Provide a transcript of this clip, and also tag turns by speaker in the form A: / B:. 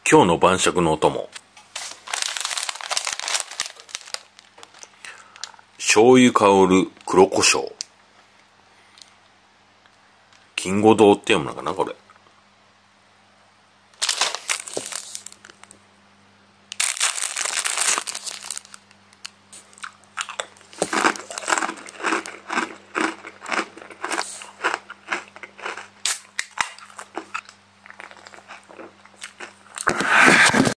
A: 今日の晩酌のお供。醤油香る黒胡椒。金吾堂って読むのかなこれ。